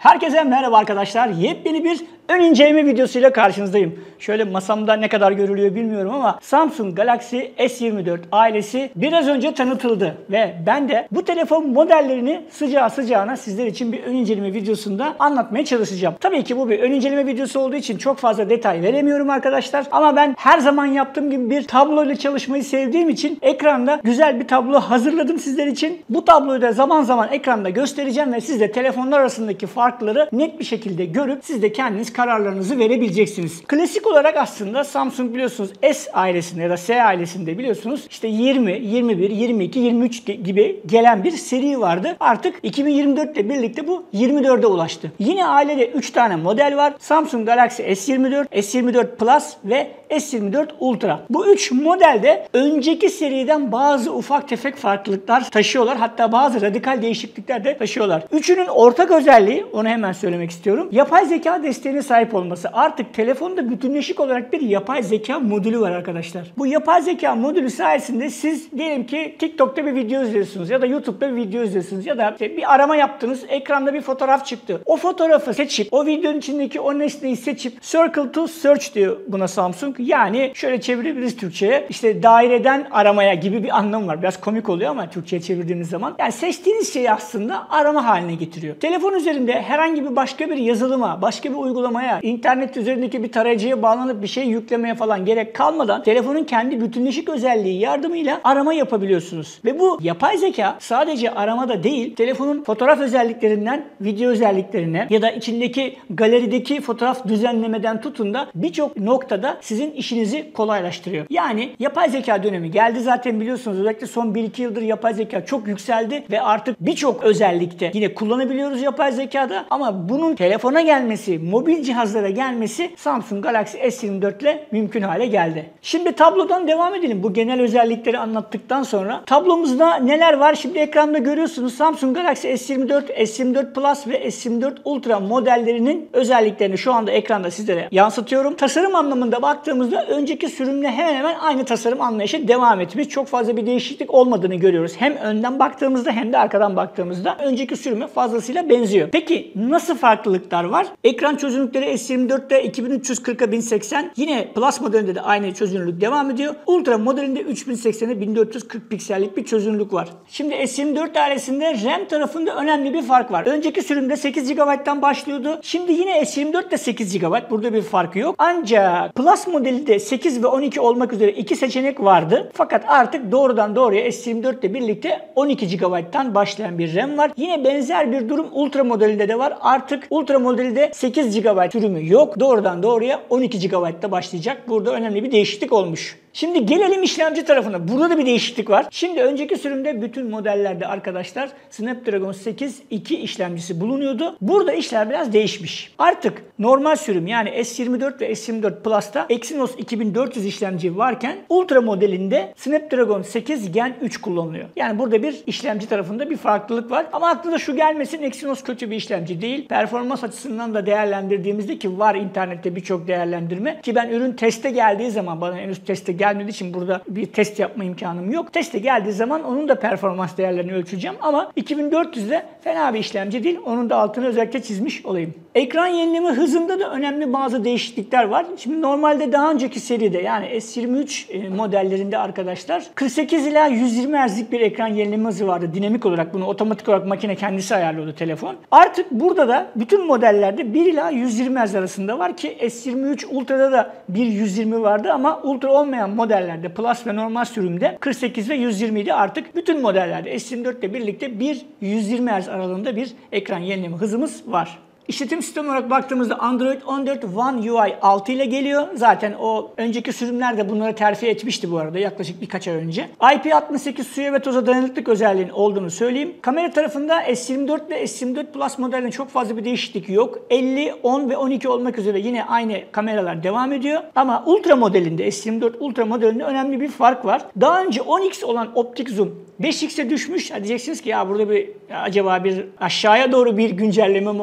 Herkese merhaba arkadaşlar. Yepyeni bir ön inceleme videosuyla karşınızdayım. Şöyle masamda ne kadar görülüyor bilmiyorum ama Samsung Galaxy S24 ailesi biraz önce tanıtıldı. Ve ben de bu telefon modellerini sıcağı sıcağına sizler için bir ön inceleme videosunda anlatmaya çalışacağım. Tabii ki bu bir ön inceleme videosu olduğu için çok fazla detay veremiyorum arkadaşlar. Ama ben her zaman yaptığım gibi bir tablo ile çalışmayı sevdiğim için ekranda güzel bir tablo hazırladım sizler için. Bu tabloyu da zaman zaman ekranda göstereceğim ve siz de telefonlar arasındaki farkları net bir şekilde görüp siz de kendiniz kararlarınızı verebileceksiniz. Klasik olarak aslında Samsung biliyorsunuz S ailesinde ya da S ailesinde biliyorsunuz işte 20, 21, 22, 23 gibi gelen bir seri vardı. Artık 2024 ile birlikte bu 24'e ulaştı. Yine ailede 3 tane model var. Samsung Galaxy S24, S24 Plus ve S24 Ultra. Bu 3 modelde önceki seriden bazı ufak tefek farklılıklar taşıyorlar. Hatta bazı radikal değişiklikler de taşıyorlar. Üçünün ortak özelliği, onu hemen söylemek istiyorum, yapay zeka desteğine sahip olması. Artık telefonda bütünleşik olarak bir yapay zeka modülü var arkadaşlar. Bu yapay zeka modülü sayesinde siz diyelim ki TikTok'ta bir video izliyorsunuz ya da YouTube'da bir video izliyorsunuz ya da bir arama yaptınız, ekranda bir fotoğraf çıktı. O fotoğrafı seçip, o videonun içindeki o nesneyi seçip Circle to Search diyor buna Samsung. Yani şöyle çevirebiliriz Türkçe'ye. İşte daireden aramaya gibi bir anlam var. Biraz komik oluyor ama Türkçe'ye çevirdiğiniz zaman. Yani seçtiğiniz şeyi aslında arama haline getiriyor. Telefon üzerinde herhangi bir başka bir yazılıma, başka bir uygulamaya, internet üzerindeki bir tarayıcıya bağlanıp bir şey yüklemeye falan gerek kalmadan telefonun kendi bütünleşik özelliği yardımıyla arama yapabiliyorsunuz. Ve bu yapay zeka sadece aramada değil, telefonun fotoğraf özelliklerinden video özelliklerine ya da içindeki galerideki fotoğraf düzenlemeden tutun da birçok noktada sizin işinizi kolaylaştırıyor. Yani yapay zeka dönemi geldi zaten biliyorsunuz. Özellikle son 1-2 yıldır yapay zeka çok yükseldi ve artık birçok özellikte yine kullanabiliyoruz yapay zekada ama bunun telefona gelmesi, mobil cihazlara gelmesi Samsung Galaxy S24 ile mümkün hale geldi. Şimdi tablodan devam edelim. Bu genel özellikleri anlattıktan sonra tablomuzda neler var? Şimdi ekranda görüyorsunuz Samsung Galaxy S24, S24 Plus ve S24 Ultra modellerinin özelliklerini şu anda ekranda sizlere yansıtıyorum. Tasarım anlamında baktığımızda önceki sürümle hemen hemen aynı tasarım anlayışı devam etmiş. Çok fazla bir değişiklik olmadığını görüyoruz. Hem önden baktığımızda hem de arkadan baktığımızda önceki sürüme fazlasıyla benziyor. Peki nasıl farklılıklar var? Ekran çözünürlükleri S24'te 2340'a 1080. Yine Plus modelinde de aynı çözünürlük devam ediyor. Ultra modelinde 3080'e 1440 piksellik bir çözünürlük var. Şimdi S24 ailesinde RAM tarafında önemli bir fark var. Önceki sürümde 8 GB'dan başlıyordu. Şimdi yine S24'te 8 GB. Burada bir farkı yok. Ancak Plus modeli de 8 ve 12 olmak üzere iki seçenek vardı. Fakat artık doğrudan doğruya S24 ile birlikte 12 GB'dan başlayan bir RAM var. Yine benzer bir durum Ultra modelinde de var. Artık Ultra modelde 8 GB sürümü yok. Doğrudan doğruya 12 GB'da başlayacak. Burada önemli bir değişiklik olmuş. Şimdi gelelim işlemci tarafına. Burada da bir değişiklik var. Şimdi önceki sürümde bütün modellerde arkadaşlar Snapdragon 8 2 işlemcisi bulunuyordu. Burada işler biraz değişmiş. Artık normal sürüm yani S24 ve S24 Plus'ta Exynos 2400 işlemci varken Ultra modelinde Snapdragon 8 Gen 3 kullanılıyor. Yani burada bir işlemci tarafında bir farklılık var. Ama aklına şu gelmesin, Exynos kötü bir işlemci değil. Performans açısından da değerlendirdiğimizde ki var internette birçok değerlendirme ki ben ürün teste geldiği zaman bana henüz teste gelmediği için burada bir test yapma imkanım yok. Teste geldiği zaman onun da performans değerlerini ölçeceğim ama 2400'de fena bir işlemci değil. Onun da altını özellikle çizmiş olayım. Ekran yenileme hızında da önemli bazı değişiklikler var. Şimdi normalde daha önceki seride yani S23 modellerinde arkadaşlar 48 ila 120 Hz'lik bir ekran yenileme hızı vardı. Dinamik olarak bunu otomatik olarak makine kendisi ayarlıyordu telefon. Artık burada da bütün modellerde 1 ila 120 Hz arasında var ki S23 Ultra'da da 1-120 vardı ama Ultra olmayan modellerde Plus ve normal sürümde 48 ve 120 idi. Artık bütün modellerde S24 ile birlikte 1-120 Hz aralığında bir ekran yenileme hızımız var. İşletim sistemi olarak baktığımızda Android 14 One UI 6 ile geliyor. Zaten o önceki sürümler de bunları terfi etmişti bu arada yaklaşık birkaç ay önce. IP68 suya ve toza dayanıklılık özelliğinin olduğunu söyleyeyim. Kamera tarafında S24 ve S24 Plus modelinde çok fazla bir değişiklik yok. 50, 10 ve 12 olmak üzere yine aynı kameralar devam ediyor. Ama Ultra modelinde S24 Ultra modelinde önemli bir fark var. Daha önce 10x olan optik zoom 5x'e düşmüş. Diyeceksiniz ki ya burada acaba bir aşağıya doğru bir güncelleme mi olmuş?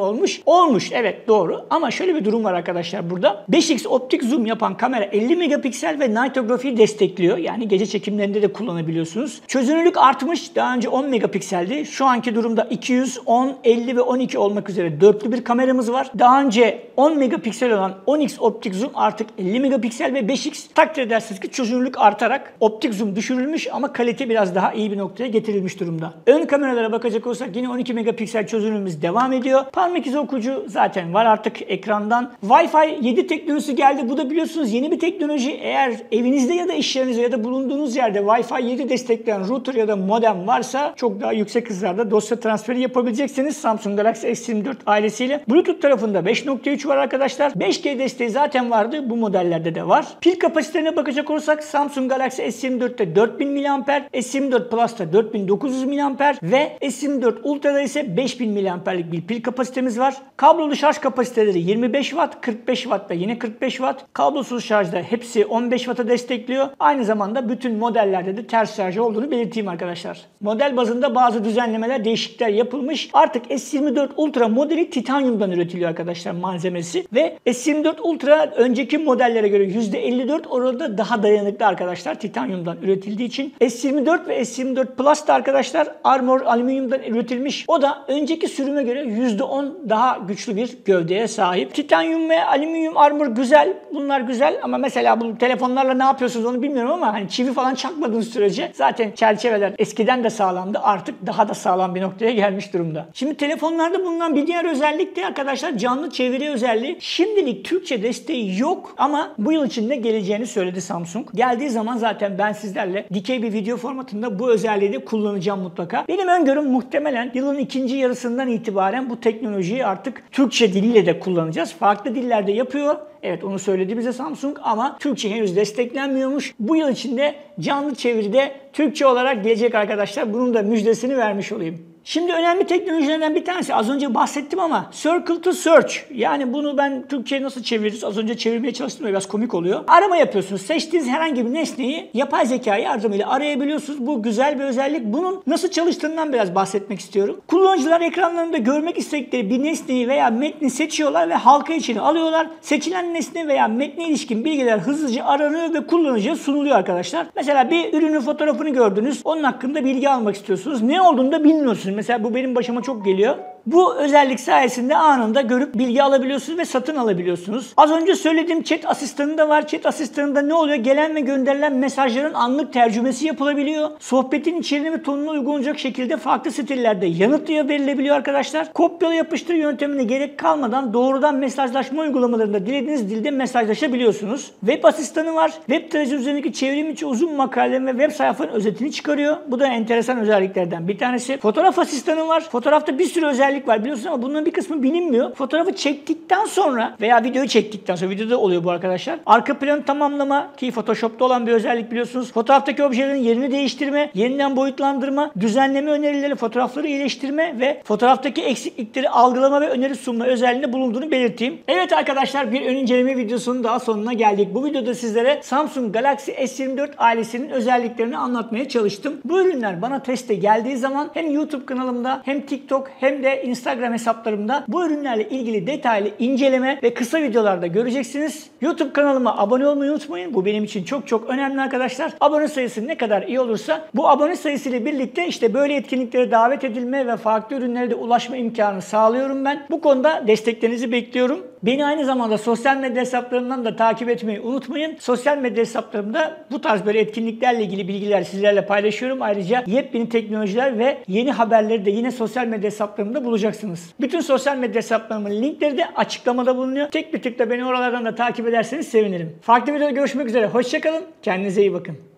Olmuş, evet doğru. Ama şöyle bir durum var arkadaşlar burada. 5x optik zoom yapan kamera 50 megapiksel ve nightography'yi destekliyor. Yani gece çekimlerinde de kullanabiliyorsunuz. Çözünürlük artmış. Daha önce 10 megapikseldi. Şu anki durumda 200, 10, 50 ve 12 olmak üzere dörtlü bir kameramız var. Daha önce 10 megapiksel olan 10x optik zoom artık 50 megapiksel ve 5x. Takdir edersiniz ki çözünürlük artarak optik zoom düşürülmüş ama kalite biraz daha iyi bir noktaya getirilmiş durumda. Ön kameralara bakacak olsak yine 12 megapiksel çözünürlüğümüz devam ediyor. Parmak izi okuyucu zaten var artık ekrandan. Wi-Fi 7 teknolojisi geldi. Bu da biliyorsunuz yeni bir teknoloji. Eğer evinizde ya da iş yerinizde ya da bulunduğunuz yerde Wi-Fi 7 destekleyen router ya da modem varsa çok daha yüksek hızlarda dosya transferi yapabileceksiniz Samsung Galaxy S24 ailesiyle. Bluetooth tarafında 5.3 var arkadaşlar. 5G desteği zaten vardı. Bu modellerde de var. Pil kapasitelerine bakacak olursak Samsung Galaxy S24'te 4000 mAh, S24 Plus'ta 4900 mAh ve S24 Ultra'da ise 5000 mAh'lik bir pil kapasitemiz var. Kablolu şarj kapasiteleri 25 Watt, 45 Watt da yine 45 Watt. Kablosuz şarjda hepsi 15 Watt'a destekliyor. Aynı zamanda bütün modellerde de ters şarj olduğunu belirteyim arkadaşlar. Model bazında bazı düzenlemeler, değişiklikler yapılmış. Artık S24 Ultra modeli titanyumdan üretiliyor arkadaşlar malzemesi ve S24 Ultra önceki modellere göre %54 orada daha dayanıklı arkadaşlar titanyumdan üretildiği için. S24 ve S24 Plus da arkadaşlar Armor alüminyumdan üretilmiş. O da önceki sürüme göre %10 daha güçlü bir gövdeye sahip. Titanyum ve alüminyum armor güzel. Bunlar güzel ama mesela bu telefonlarla ne yapıyorsunuz onu bilmiyorum ama hani çivi falan çakmadığınız sürece zaten çerçeveler eskiden de sağlamdı. Artık daha da sağlam bir noktaya gelmiş durumda. Şimdi telefonlarda bulunan bir diğer özellik de arkadaşlar canlı çeviri özelliği. Şimdilik Türkçe desteği yok ama bu yıl içinde geleceğini söyledi Samsung. Geldiği zaman zaten ben sizlerle dikey bir video formatında bu özelliği de kullanacağım mutlaka. Benim öngörüm muhtemelen yılın ikinci yarısından itibaren bu teknolojiyi artık Türkçe diliyle de kullanacağız. Farklı dillerde yapıyor. Evet onu söyledi bize Samsung ama Türkçe henüz desteklenmiyormuş. Bu yıl içinde canlı çeviride Türkçe olarak gelecek arkadaşlar. Bunun da müjdesini vermiş olayım. Şimdi önemli teknolojilerden bir tanesi az önce bahsettim ama Circle to Search. Yani bunu ben Türkçe'ye nasıl çeviririz? Az önce çevirmeye çalıştım ve biraz komik oluyor. Arama yapıyorsunuz. Seçtiğiniz herhangi bir nesneyi yapay zeka yardımıyla arayabiliyorsunuz. Bu güzel bir özellik. Bunun nasıl çalıştığından biraz bahsetmek istiyorum. Kullanıcılar ekranlarında görmek istedikleri bir nesneyi veya metni seçiyorlar ve halka içine alıyorlar. Seçilen nesne veya metne ilişkin bilgiler hızlıca aranıyor ve kullanıcıya sunuluyor arkadaşlar. Mesela bir ürünün fotoğrafını gördünüz. Onun hakkında bilgi almak istiyorsunuz. Ne olduğunu da bilmiyorsunuz. Mesela bu benim başıma çok geliyor. Bu özellik sayesinde anında görüp bilgi alabiliyorsunuz ve satın alabiliyorsunuz. Az önce söylediğim chat asistanı da var. Chat asistanında ne oluyor? Gelen ve gönderilen mesajların anlık tercümesi yapılabiliyor. Sohbetin içeriğine ve tonuna uygun olacak şekilde farklı stillerde yanıt verilebiliyor arkadaşlar. Kopyala yapıştır yöntemine gerek kalmadan doğrudan mesajlaşma uygulamalarında dilediğiniz dilde mesajlaşabiliyorsunuz. Web asistanı var. Web tarayıcı üzerindeki çevrim içi uzun makalelerin ve web sayfanın özetini çıkarıyor. Bu da enteresan özelliklerden bir tanesi. Fotoğraf asistanı var. Fotoğrafta bir sürü özellik var biliyorsunuz ama bunların bir kısmı bilinmiyor. Fotoğrafı çektikten sonra veya videoyu çektikten sonra videoda oluyor bu arkadaşlar. Arka planı tamamlama ki Photoshop'ta olan bir özellik biliyorsunuz. Fotoğraftaki objelerin yerini değiştirme, yeniden boyutlandırma, düzenleme önerileri, fotoğrafları iyileştirme ve fotoğraftaki eksiklikleri algılama ve öneri sunma özelliğinde bulunduğunu belirteyim. Evet arkadaşlar bir ön inceleme videosunun daha sonuna geldik. Bu videoda sizlere Samsung Galaxy S24 ailesinin özelliklerini anlatmaya çalıştım. Bu ürünler bana teste geldiği zaman hem YouTube kanalımda hem TikTok hem de Instagram hesaplarımda bu ürünlerle ilgili detaylı inceleme ve kısa videolarda göreceksiniz. YouTube kanalıma abone olmayı unutmayın. Bu benim için çok çok önemli arkadaşlar. Abone sayısı ne kadar iyi olursa bu abone sayısıyla birlikte işte böyle etkinliklere davet edilme ve farklı ürünlere de ulaşma imkanı sağlıyorum ben. Bu konuda desteklerinizi bekliyorum. Beni aynı zamanda sosyal medya hesaplarımdan da takip etmeyi unutmayın. Sosyal medya hesaplarımda bu tarz böyle etkinliklerle ilgili bilgiler sizlerle paylaşıyorum. Ayrıca yepyeni teknolojiler ve yeni haberleri de yine sosyal medya hesaplarımda bulacaksınız. Bütün sosyal medya hesaplarımın linkleri de açıklamada bulunuyor. Tek bir tıkla beni oralardan da takip ederseniz sevinirim. Farklı videoda görüşmek üzere. Hoşça kalın. Kendinize iyi bakın.